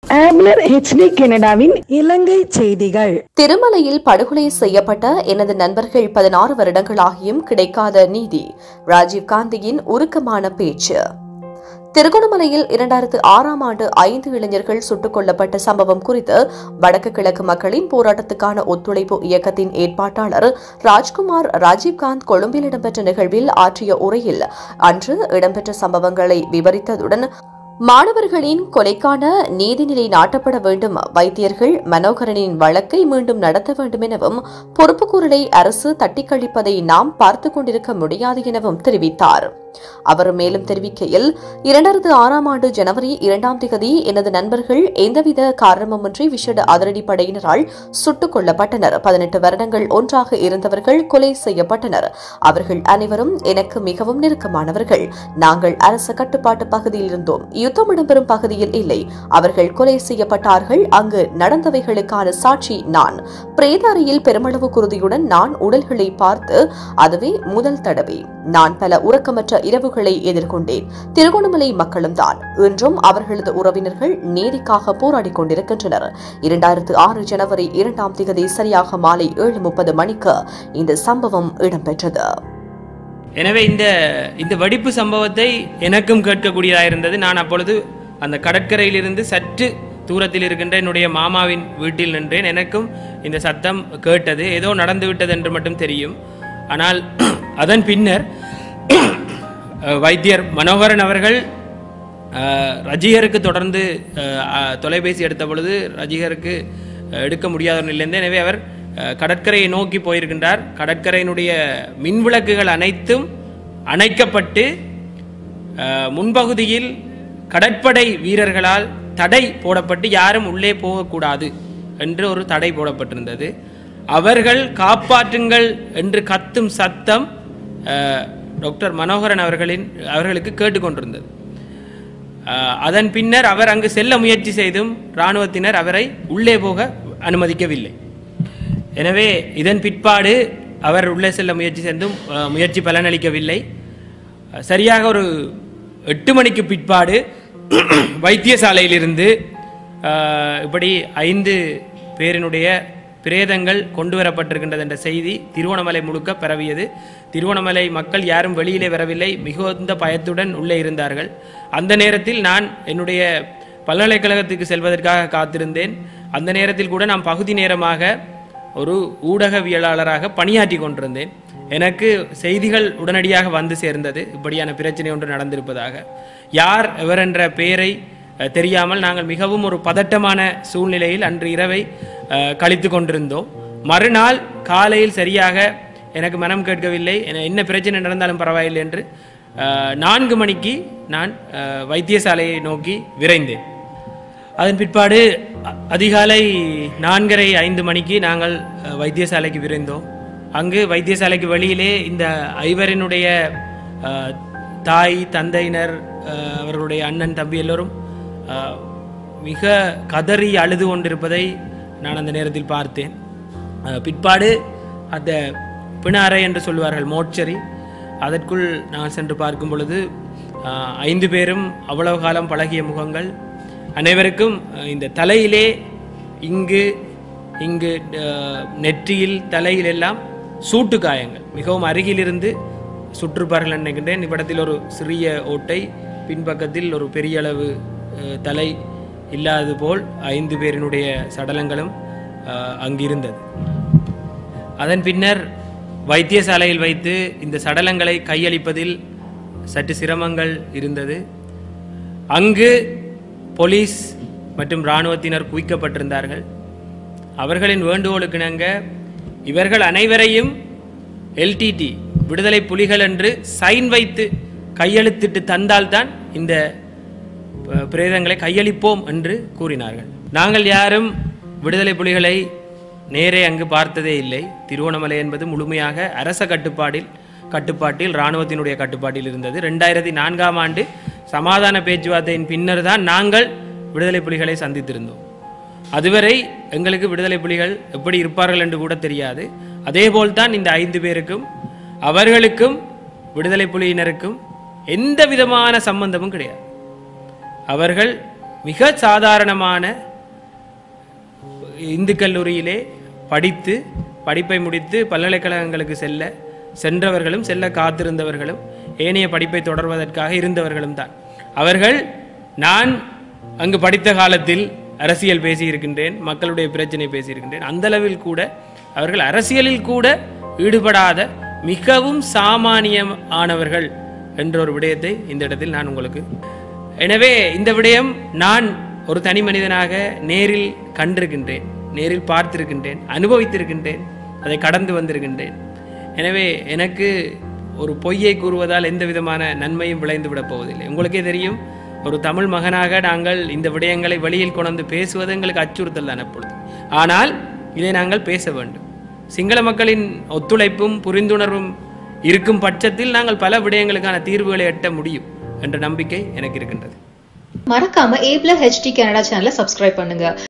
ஆம்லர் HD கனடாவின் இலங்கை செய்திகள். திருமலையில் படுகொலை செய்யப்பட்ட எனது நண்பர்கள் 16 வருடங்களாகியும் கிடைக்காத நீதி. ராஜீவ்காந்தியின் உருக்கமான பேச்சு. திருகோணமலையில் 2006ஆம் ஆண்டு 5 இளைஞர்கள் சுட்டுக் கொல்லப்பட்ட சம்பவம் குறித்து வடக்கு கிழக்கு மக்களின் போராட்டத்துக்கான ஒத்துழைப்பு இயக்கத்தின் ஏற்பாட்டாளர் ராஜ்குமார் ராஜீவ்காந்த் கொழும்பில் இடம்பெற்ற நிகழ்வில் ஆற்றிய உரையில் அன்று இடம்பெற்ற சம்பவங்களை விவரித்ததுடன் மாணவர்களின் கொலைக்கான நீதிநிலை நாட்டப்பட வேண்டும், வைத்தியர்கள் மனோகரனின் வழக்கை மீண்டும் நடத்த வேண்டும் எனவும் பொறுப்புக்கூறலை அரசு தட்டிக்கழிப்பதை நாம் பார்த்துக் கொண்டிருக்க முடியாது எனவும் தெரிவித்தார். அவர் மேலும் தெரிவிக்கையில் 2006ஆம் ஆண்டு ஜனவரி 2ஆம் தேதி எனது நண்பர்கள் எந்தவித காரணமுமின்றி விசேட அதிரடிப்படையினரால் சுட்டுக் கொல்லப்பட்டனர். 18 வருடங்கள் ஒன்றாக இருந்தவர்கள் கொலை செய்யப்பட்டனர். அவர்கள் அனைவரும் எனக்கு மிகவும் நெருக்கமானவர்கள். நாங்கள் அரசு கட்டுப்பாட்டு பகுதியில் இருந்தோம், யுத்தம் இடம்பெறும் பகுதியில் இல்லை. அவர்கள் கொலை செய்யப்பட்டார்கள். அங்கு நடந்தவைகளுக்கான சாட்சி நான். பிரேதாரியில் பெருமளவு குருதியுடன் நான் உடல்களை பார்த்து அதுவே முதல் தடவை. நான் பல உறக்கமற்ற இரவுகளை எதிர்கொண்டேன். திருகோணமலை மக்களும் தான். இன்றும் அவர்களது உறவினர்கள் நீதிக்காக போராடிக் கொண்டிருக்கின்றனர். 2006 ஜனவரி 2ஆம் தேதி சரியாக மாலை 7:30 மணிக்கு இந்த சம்பவம் இடம்பெற்றது. எனவே இந்த வெடிப்பு சம்பவத்தை எனக்கும் கேட்கக்கூடியதாக இருந்தது. நான் அப்பொழுது அந்த கடற்கரையிலிருந்து சற்று தூரத்தில் இருக்கின்ற என்னுடைய மாமாவின் வீட்டில் நின்றேன். எனக்கும் இந்த சத்தம் கேட்டது. ஏதோ நடந்துவிட்டது என்று மட்டும் தெரியும். ஆனால் அதன் பின்னர் வைத்தியர் மனோகரன் அவர்கள் ரஜிகருக்கு தொடர்ந்து தொலைபேசி எடுத்த பொழுது ரஜிகருக்கு எடுக்க முடியாத ஒரு நிலையிலிருந்து, எனவே அவர் கடற்கரையை நோக்கி போயிருக்கின்றார். கடற்கரையினுடைய மின்விளக்குகள் அனைத்தும் அணைக்கப்பட்டு முன்பகுதியில் கடற்படை வீரர்களால் தடை போடப்பட்டு யாரும் உள்ளே போகக்கூடாது என்று ஒரு தடை போடப்பட்டிருந்தது. அவர்கள் காப்பாற்றுங்கள் என்று கத்தும் சத்தம் டாக்டர் மனோகரன் அவர்களுக்கு கேட்டுக்கொண்டிருந்தது. அதன் பின்னர் அவர் அங்கு செல்ல முயற்சி செய்தும் இராணுவத்தினர் அவரை உள்ளே போக அனுமதிக்கவில்லை. எனவே இதன் பிற்பாடு அவர் உள்ளே செல்ல முயற்சி செய்தும் முயற்சி பலனளிக்கவில்லை. சரியாக ஒரு 8 மணிக்கு பிற்பாடு வைத்தியசாலையிலிருந்து இப்படி 5 பேரினுடைய பிரேதங்கள் கொண்டு வரப்பட்டிருக்கின்றது என்ற செய்தி திருவோணமலை முழுக்க பரவியது. திருவோணமலை மக்கள் யாரும் வெளியிலே வரவில்லை, மிகுந்த பயத்துடன் உள்ளே இருந்தார்கள். அந்த நேரத்தில் நான் என்னுடைய பல்கலைக்கழகத்துக்கு செல்வதற்காக காத்திருந்தேன். அந்த நேரத்தில் கூட நான் பகுதி நேரமாக ஒரு ஊடகவியலாளராக பணியாற்றி கொண்டிருந்தேன். எனக்கு செய்திகள் உடனடியாக வந்து சேர்ந்தது, இப்படியான பிரச்சனை ஒன்று நடந்திருப்பதாக. யார் எவர் என்ற பெயரை தெரியாமல் நாங்கள் மிகவும் ஒரு பதட்டமான சூழ்நிலையில் அன்று இரவை கழித்து கொண்டிருந்தோம். மறுநாள் காலையில் சரியாக எனக்கு மனம் கேட்கவில்லை, என்ன பிரச்சனை நடந்தாலும் பரவாயில்லை என்று 4 மணிக்கு நான் வைத்தியசாலையை நோக்கி விரைந்தேன். அதன் பிற்பாடு அதிகாலை 4:30-5 மணிக்கு நாங்கள் வைத்தியசாலைக்கு விரைந்தோம். அங்கு வைத்தியசாலைக்கு வெளியிலே இந்த 5 தாய் தந்தையினர், அவர்களுடைய அண்ணன் தம்பி எல்லோரும் மிக கதறி அழுது கொண்டிருப்பதை நான் அந்த நேரத்தில் பார்த்தேன். பிற்பாடு அந்த பிணாரை என்று சொல்வார்கள், மோட்சரி, அதற்குள் நான் சென்று பார்க்கும் பொழுது 5 பேரும் அவ்வளவு காலம் பழகிய முகங்கள். அனைவருக்கும் இந்த தலையிலே இங்கு நெற்றியில் தலையில் எல்லாம் சூட்டு காயங்கள், மிகவும் அருகிலிருந்து சுற்றுப்பார்கள் நினைக்கின்றேன். இப்படத்தில் ஒரு சிறிய ஓட்டை, பின்பக்கத்தில் ஒரு பெரிய அளவு தலை இல்லாதது போல் 5 பேரினுடைய சடலங்களும் அங்கிருந்தது. அதன் பின்னர் வைத்தியசாலையில் வைத்து இந்த சடலங்களை கையளிப்பதில் சற்று சிரமங்கள் இருந்தது. அங்கு போலீஸ் மற்றும் இராணுவத்தினர் குவிக்கப்பட்டிருந்தார்கள். அவர்களின் வேண்டுகோளுக்கிணங்க இவர்கள் அனைவரையும் LTT விடுதலை புலிகள் என்று சைன் வைத்து கையெழுத்திட்டு தந்தால்தான் இந்த பிரேதங்களை கையளிப்போம் என்று கூறினார்கள். நாங்கள் யாரும் விடுதலை புலிகளை நேரே அங்கு பார்த்ததே இல்லை. திருவோணமலை என்பது முழுமையாக அரச கட்டுப்பாட்டில் இராணுவத்தினுடைய கட்டுப்பாட்டில் இருந்தது. 2004ஆம் ஆண்டு சமாதான பேச்சுவார்த்தையின் பின்னர் தான் நாங்கள் விடுதலை புலிகளை சந்தித்திருந்தோம். அதுவரை எங்களுக்கு விடுதலை புலிகள் எப்படி இருப்பார்கள் என்று கூட தெரியாது. அதேபோல்தான் இந்த 5 பேருக்கும் அவர்களுக்கும் விடுதலை புலியினருக்கும் எந்த விதமான சம்பந்தமும் கிடையாது. அவர்கள் மிக சாதாரணமான இந்து கல்லூரியிலே படித்து படிப்பை முடித்து பல்கலைக்கழகங்களுக்கு சென்றவர்களும் செல்ல காத்திருந்தவர்களும் ஏனைய படிப்பை தொடர்வதற்காக இருந்தவர்களும் தான் அவர்கள். நான் அங்கு படித்த காலத்தில் அரசியல் பேசியிருக்கின்றேன், மக்களுடைய பிரச்சனை பேசியிருக்கின்றேன். அந்த அளவில் கூட அவர்கள் அரசியலில் கூட ஈடுபடாத மிகவும் சாமானியமானவர்கள் என்ற ஒரு விடயத்தை இந்த இடத்தில் நான் உங்களுக்கு. எனவே இந்த விடயம் நான் ஒரு தனி மனிதனாக நேரில் கண்டிருக்கின்றேன், நேரில் பார்த்திருக்கின்றேன், அனுபவித்திருக்கின்றேன், அதை கடந்து வந்திருக்கின்றேன். எனவே எனக்கு ஒரு பொய்யை கூறுவதால் எந்த விதமான நன்மையும் விளைந்து விடப் போவதில்லை. உங்களுக்கே தெரியும், ஒரு தமிழ் மகனாக நாங்கள் இந்த விடயங்களை வெளியில் கொண்டு பேசுவது எங்களுக்கு அச்சுறுத்தல் தான் எப்பொழுது. ஆனால் இதை நாங்கள் பேச வேண்டும். சிங்கள மக்களின் ஒத்துழைப்பும் புரிந்துணர்வும் இருக்கும் பட்சத்தில் நாங்கள் பல விடயங்களுக்கான தீர்வுகளை எட்ட முடியும் என்ற நம்பிக்கை எனக்கு இருக்கின்றது. மறக்காம A+ HD கனடா சேனலை சப்ஸ்கிரைப் பண்ணுங்க.